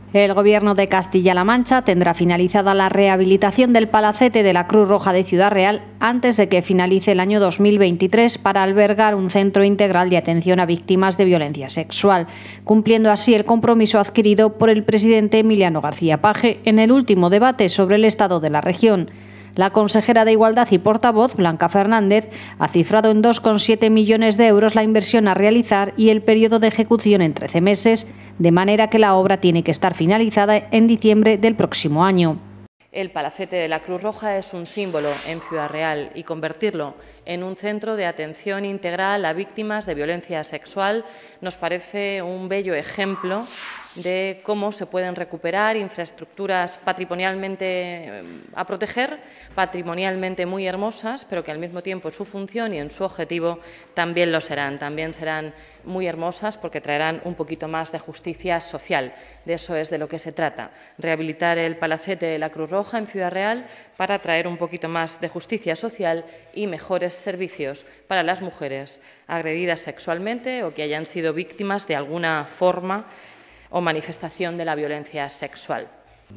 El Gobierno de Castilla-La Mancha tendrá finalizada la rehabilitación del palacete de la Cruz Roja de Ciudad Real antes de que finalice el año 2023 para albergar un centro integral de atención a víctimas de violencia sexual, cumpliendo así el compromiso adquirido por el presidente Emiliano García Paje en el último debate sobre el estado de la región. La consejera de Igualdad y portavoz, Blanca Fernández, ha cifrado en 2,7 millones de euros la inversión a realizar y el periodo de ejecución en 13 meses, de manera que la obra tiene que estar finalizada en diciembre del próximo año. El Palacete de la Cruz Roja es un símbolo en Ciudad Real y convertirlo en un centro de atención integral a víctimas de violencia sexual nos parece un bello ejemplo de cómo se pueden recuperar infraestructuras patrimonialmente a proteger, patrimonialmente muy hermosas, pero que al mismo tiempo en su función y en su objetivo también lo serán. También serán muy hermosas porque traerán un poquito más de justicia social. De eso es de lo que se trata, rehabilitar el Palacete de la Cruz Roja en Ciudad Real para traer un poquito más de justicia social y mejores servicios para las mujeres agredidas sexualmente o que hayan sido víctimas de alguna forma o manifestación de la violencia sexual.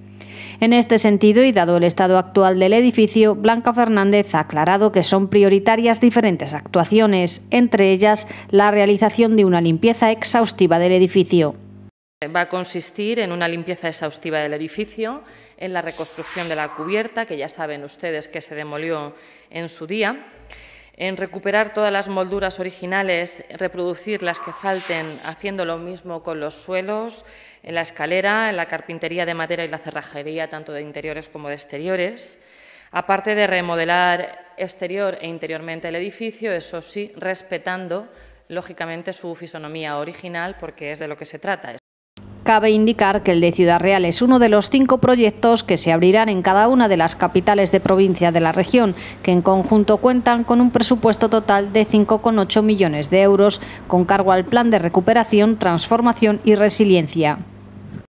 En este sentido, y dado el estado actual del edificio, Blanca Fernández ha aclarado que son prioritarias diferentes actuaciones, entre ellas la realización de una limpieza exhaustiva del edificio. Va a consistir en una limpieza exhaustiva del edificio, en la reconstrucción de la cubierta, que ya saben ustedes que se demolió en su día, en recuperar todas las molduras originales, reproducir las que falten, haciendo lo mismo con los suelos, en la escalera, en la carpintería de madera y la cerrajería, tanto de interiores como de exteriores, aparte de remodelar exterior e interiormente el edificio, eso sí, respetando, lógicamente, su fisonomía original, porque es de lo que se trata. Cabe indicar que el de Ciudad Real es uno de los 5 proyectos que se abrirán en cada una de las capitales de provincia de la región, que en conjunto cuentan con un presupuesto total de 5,8 millones de euros, con cargo al Plan de Recuperación, Transformación y Resiliencia.